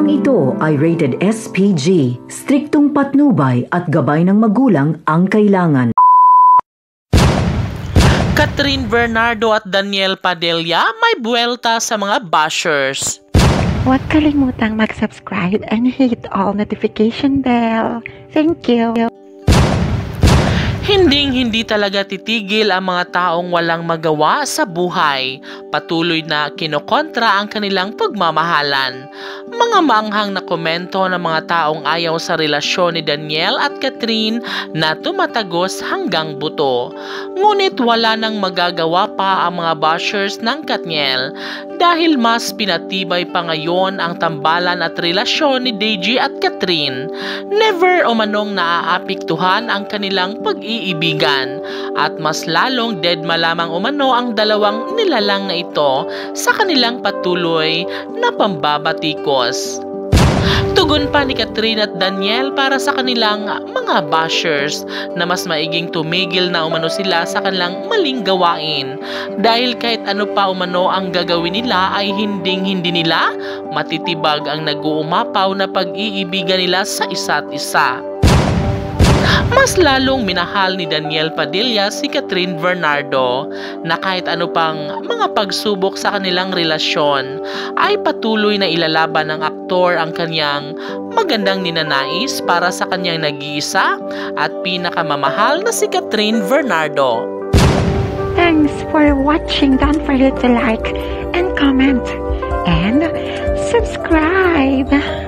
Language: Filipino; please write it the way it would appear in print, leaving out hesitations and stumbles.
Programang ito ay rated SPG, striktong patnubay at gabay ng magulang ang kailangan. Catherine Bernardo at Daniel Padilla may buwelta sa mga bashers. Huwag kalimutang mag-subscribe and hit all notification bell. Thank you. Hindi talaga titigil ang mga taong walang magawa sa buhay. Patuloy na kinokontra ang kanilang pagmamahalan. Mga maanghang na komento ng mga taong ayaw sa relasyon ni Daniel at Catherine na tumatagos hanggang buto. Ngunit wala nang magagawa pa ang mga bashers ng Katniel dahil mas pinatibay pa ngayon ang tambalan at relasyon ni Deji at Catherine. Never umanong naaapektuhan ang kanilang pag-iibigan at mas lalong dead malamang umano ang dalawang nilalang na ito sa kanilang patuloy na pambabatikos. Tugon pa ni Catherine at Daniel para sa kanilang mga bashers na mas maiging tumigil na umano sila sa kanilang maling gawain dahil kahit ano pa umano ang gagawin nila ay hindi nila matitibag ang nag-uumapaw na pag-iibigan nila sa isa't isa. Mas lalong minahal ni Daniel Padilla si Catherine Bernardo na kahit ano pang mga pagsubok sa kanilang relasyon ay patuloy na ilalaban ng aktor ang kanyang magandang ninanais para sa kanyang nag-iisa at pinakamamahal na si Catherine Bernardo. Thanks for watching. Don't forget to like and comment and subscribe.